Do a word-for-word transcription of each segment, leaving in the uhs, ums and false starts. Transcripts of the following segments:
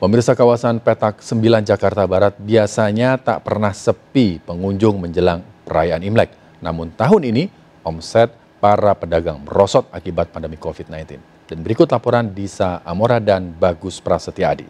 Pemirsa, kawasan Petak Sembilan Jakarta Barat biasanya tak pernah sepi pengunjung menjelang perayaan Imlek. Namun tahun ini omset para pedagang merosot akibat pandemi covid sembilan belas. Dan berikut laporan Disa Amora dan Bagus Prasetyadi.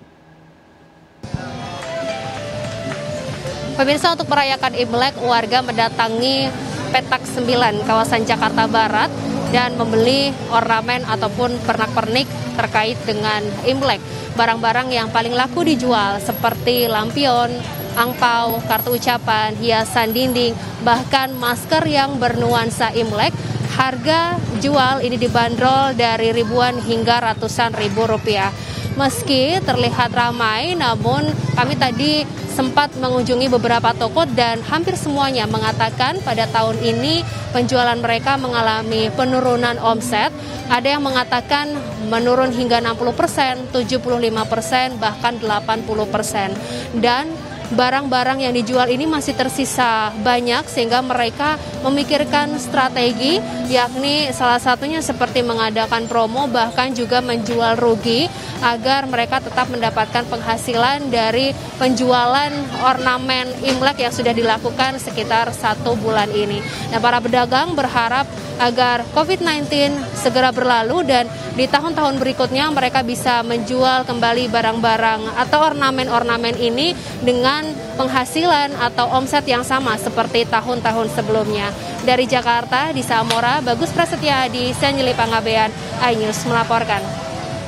Pemirsa, untuk merayakan Imlek, warga mendatangi Petak Sembilan kawasan Jakarta Barat dan membeli ornamen ataupun pernak-pernik terkait dengan Imlek. Barang-barang yang paling laku dijual seperti lampion, angpau, kartu ucapan, hiasan dinding, bahkan masker yang bernuansa Imlek. Harga jual ini dibanderol dari ribuan hingga ratusan ribu rupiah. Meski terlihat ramai, namun kami tadi sempat mengunjungi beberapa toko dan hampir semuanya mengatakan pada tahun ini penjualan mereka mengalami penurunan omset. Ada yang mengatakan menurun hingga enam puluh persen, tujuh puluh lima persen, bahkan delapan puluh persen. Dan barang-barang yang dijual ini masih tersisa banyak sehingga mereka memikirkan strategi, yakni salah satunya seperti mengadakan promo, bahkan juga menjual rugi agar mereka tetap mendapatkan penghasilan dari penjualan ornamen Imlek yang sudah dilakukan sekitar satu bulan ini. Nah, para pedagang berharap agar covid sembilan belas segera berlalu dan di tahun-tahun berikutnya mereka bisa menjual kembali barang-barang atau ornamen-ornamen ini dengan penghasilan atau omset yang sama seperti tahun-tahun sebelumnya. Dari Jakarta, Disa Amora, Bagus Prasetyadi, Sanjeli Pangabean, iNews melaporkan.